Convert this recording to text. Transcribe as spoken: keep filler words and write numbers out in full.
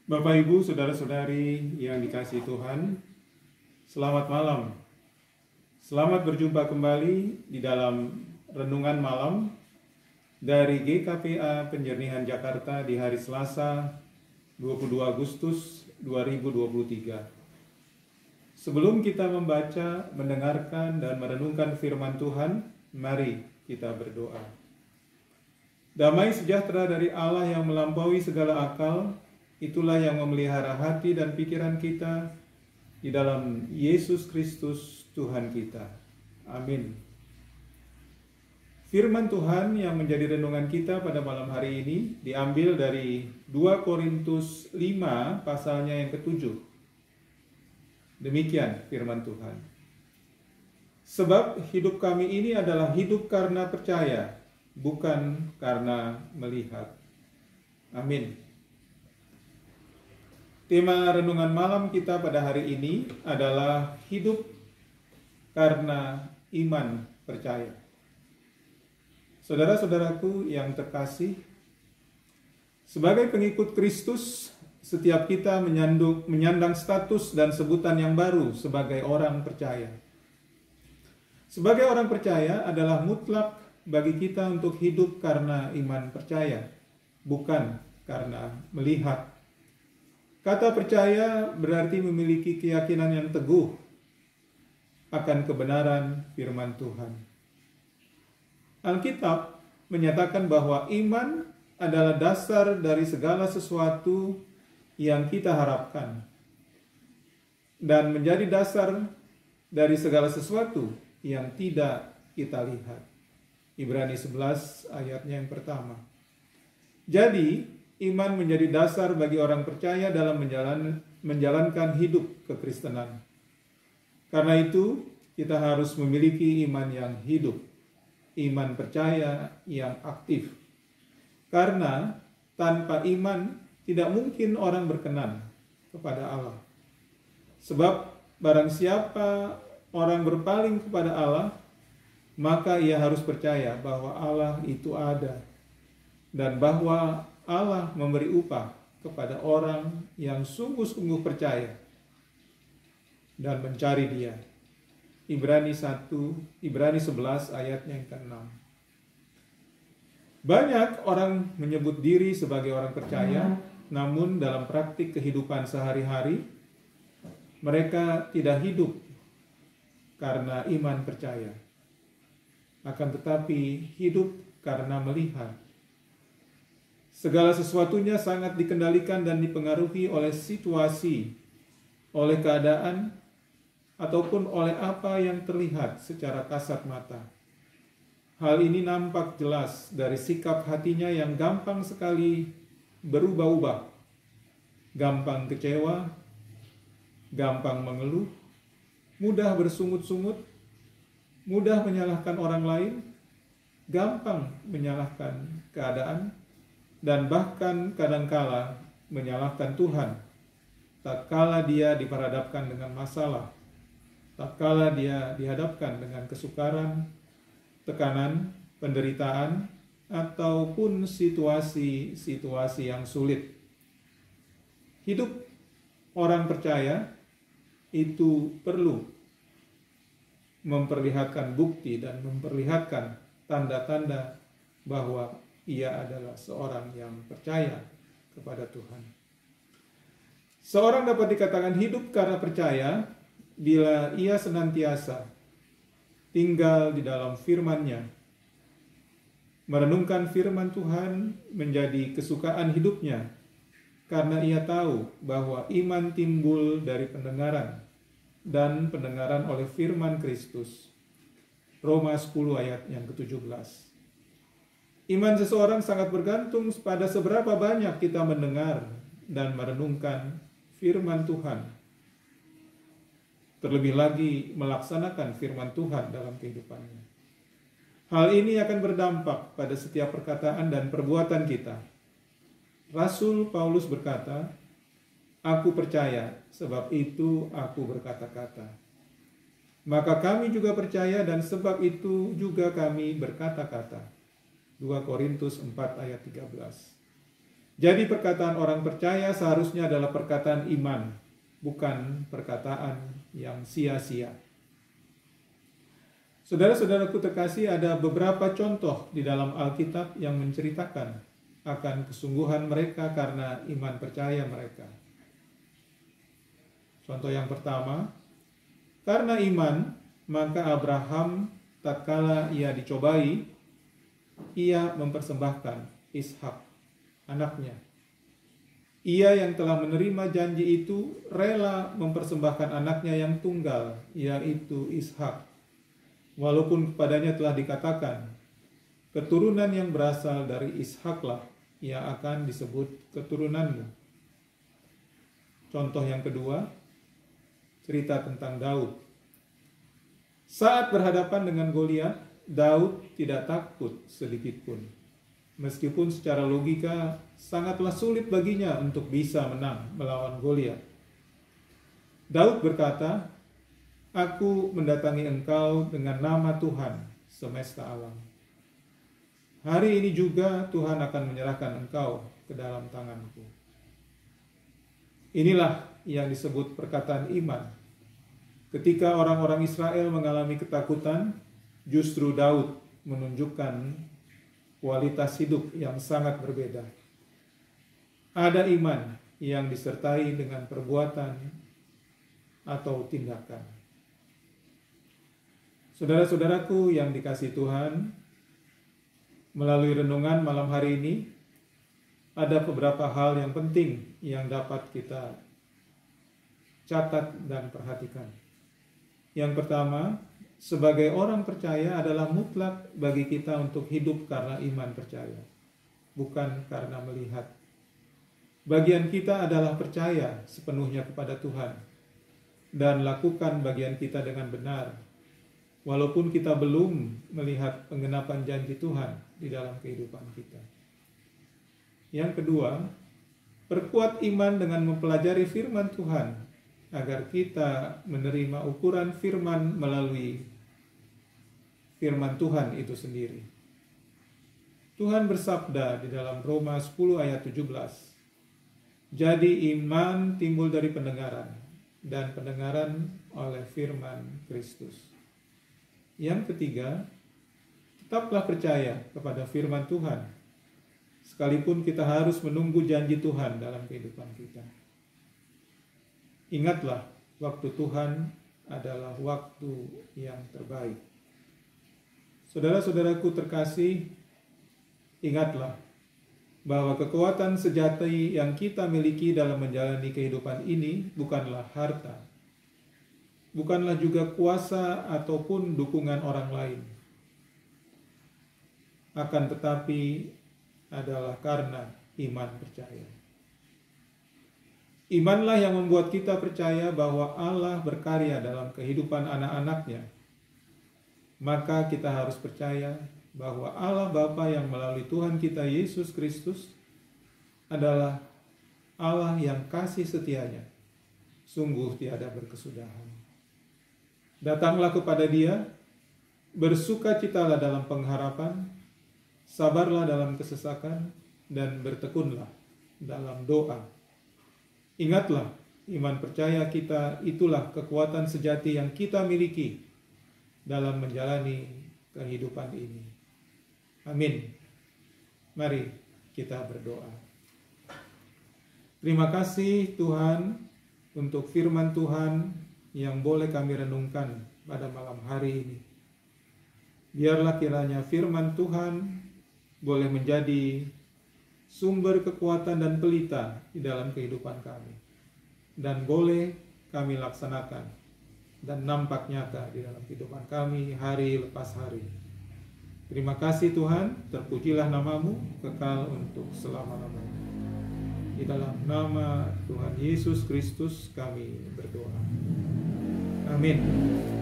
Bapak, Ibu, saudara-saudari yang dikasihi Tuhan, selamat malam. Selamat berjumpa kembali di dalam renungan malam dari G K P A Penjernihan Jakarta di hari Selasa dua puluh dua Agustus dua ribu dua puluh tiga. Sebelum kita membaca, mendengarkan, dan merenungkan firman Tuhan, mari kita berdoa. Damai sejahtera dari Allah yang melampaui segala akal, itulah yang memelihara hati dan pikiran kita di dalam Yesus Kristus Tuhan kita. Amin. Firman Tuhan yang menjadi renungan kita pada malam hari ini diambil dari dua Korintus lima pasalnya yang ketujuh. Demikian firman Tuhan. Sebab hidup kami ini adalah hidup karena percaya, bukan karena melihat. Amin. Tema renungan malam kita pada hari ini adalah hidup karena iman percaya. Saudara-saudaraku yang terkasih, sebagai pengikut Kristus, setiap kita menyandung, menyandang status dan sebutan yang baru sebagai orang percaya. Sebagai orang percaya adalah mutlak bagi kita untuk hidup karena iman percaya, bukan karena melihat. Kata percaya berarti memiliki keyakinan yang teguh akan kebenaran firman Tuhan. Alkitab menyatakan bahwa iman adalah dasar dari segala sesuatu yang kita harapkan dan menjadi dasar dari segala sesuatu yang tidak kita lihat. Ibrani sebelas ayatnya yang pertama. Jadi, iman menjadi dasar bagi orang percaya dalam menjalan, menjalankan hidup kekristenan. Karena itu, kita harus memiliki iman yang hidup, iman percaya yang aktif. Karena tanpa iman, tidak mungkin orang berkenan kepada Allah. Sebab barang siapa orang berpaling kepada Allah, maka ia harus percaya bahwa Allah itu ada, dan bahwa Allah memberi upah kepada orang yang sungguh-sungguh percaya dan mencari Dia. Ibrani satu, Ibrani sebelas ayatnya yang keenam. Banyak orang menyebut diri sebagai orang percaya, namun dalam praktik kehidupan sehari-hari mereka tidak hidup karena iman percaya, akan tetapi hidup karena melihat. Segala sesuatunya sangat dikendalikan dan dipengaruhi oleh situasi, oleh keadaan, ataupun oleh apa yang terlihat secara kasat mata. Hal ini nampak jelas dari sikap hatinya yang gampang sekali berubah-ubah, gampang kecewa, gampang mengeluh, mudah bersungut-sungut, mudah menyalahkan orang lain, gampang menyalahkan keadaan, dan bahkan kadangkala menyalahkan Tuhan tatkala dia diperhadapkan dengan masalah, tatkala dia dihadapkan dengan kesukaran, tekanan, penderitaan, ataupun situasi-situasi yang sulit. Hidup orang percaya itu perlu memperlihatkan bukti dan memperlihatkan tanda-tanda bahwa ia adalah seorang yang percaya kepada Tuhan. Seorang dapat dikatakan hidup karena percaya bila ia senantiasa tinggal di dalam firman-Nya. Merenungkan firman Tuhan menjadi kesukaan hidupnya karena ia tahu bahwa iman timbul dari pendengaran dan pendengaran oleh firman Kristus. Roma sepuluh ayat yang ketujuh belas. Iman seseorang sangat bergantung pada seberapa banyak kita mendengar dan merenungkan firman Tuhan. Terlebih lagi melaksanakan firman Tuhan dalam kehidupannya. Hal ini akan berdampak pada setiap perkataan dan perbuatan kita. Rasul Paulus berkata, "Aku percaya, sebab itu aku berkata-kata. Maka kami juga percaya dan sebab itu juga kami berkata-kata." dua Korintus empat ayat tiga belas. Jadi perkataan orang percaya seharusnya adalah perkataan iman, bukan perkataan yang sia-sia. Saudara-saudaraku terkasih, ada beberapa contoh di dalam Alkitab yang menceritakan akan kesungguhan mereka karena iman percaya mereka. Contoh yang pertama, karena iman, maka Abraham tatkala ia dicobai, ia mempersembahkan Ishak, anaknya. Ia yang telah menerima janji itu rela mempersembahkan anaknya yang tunggal, yaitu Ishak. Walaupun kepadanya telah dikatakan, keturunan yang berasal dari Ishaklah yang akan disebut keturunanmu. Contoh yang kedua, cerita tentang Daud. Saat berhadapan dengan Goliat, Daud tidak takut sedikit pun. Meskipun secara logika sangatlah sulit baginya untuk bisa menang melawan Goliat. Daud berkata, "Aku mendatangi engkau dengan nama Tuhan semesta alam. Hari ini juga Tuhan akan menyerahkan engkau ke dalam tanganku." Inilah yang disebut perkataan iman. Ketika orang-orang Israel mengalami ketakutan, justru Daud menunjukkan kualitas hidup yang sangat berbeda. Ada iman yang disertai dengan perbuatan atau tindakan. Saudara-saudaraku yang dikasihi Tuhan, melalui renungan malam hari ini, ada beberapa hal yang penting yang dapat kita catat dan perhatikan. Yang pertama, sebagai orang percaya adalah mutlak bagi kita untuk hidup karena iman percaya, bukan karena melihat. Bagian kita adalah percaya sepenuhnya kepada Tuhan dan lakukan bagian kita dengan benar, walaupun kita belum melihat penggenapan janji Tuhan di dalam kehidupan kita. Yang kedua, perkuat iman dengan mempelajari firman Tuhan agar kita menerima ukuran firman melalui firman Tuhan itu sendiri. Tuhan bersabda di dalam Roma sepuluh ayat tujuh belas, "Jadi iman timbul dari pendengaran, dan pendengaran oleh firman Kristus." Yang ketiga, tetaplah percaya kepada firman Tuhan, sekalipun kita harus menunggu janji Tuhan dalam kehidupan kita. Ingatlah, waktu Tuhan adalah waktu yang terbaik. Saudara-saudaraku terkasih, ingatlah bahwa kekuatan sejati yang kita miliki dalam menjalani kehidupan ini bukanlah harta, bukanlah juga kuasa ataupun dukungan orang lain, akan tetapi adalah karena iman percaya. Imanlah yang membuat kita percaya bahwa Allah berkarya dalam kehidupan anak-anaknya. Maka kita harus percaya bahwa Allah Bapa yang melalui Tuhan kita Yesus Kristus adalah Allah yang kasih setianya sungguh tiada berkesudahan. Datanglah kepada Dia, bersukacitalah dalam pengharapan, sabarlah dalam kesesakan, dan bertekunlah dalam doa. Ingatlah, iman percaya kita itulah kekuatan sejati yang kita miliki dalam menjalani kehidupan ini. Amin. Mari kita berdoa. Terima kasih Tuhan untuk firman Tuhan yang boleh kami renungkan pada malam hari ini. Biarlah kiranya firman Tuhan boleh menjadi sumber kekuatan dan pelita di dalam kehidupan kami, dan boleh kami laksanakan dan nampak nyata di dalam kehidupan kami hari lepas hari. Terima kasih Tuhan, terpujilah namamu kekal untuk selama-lamanya. Di dalam nama Tuhan Yesus Kristus kami berdoa. Amin.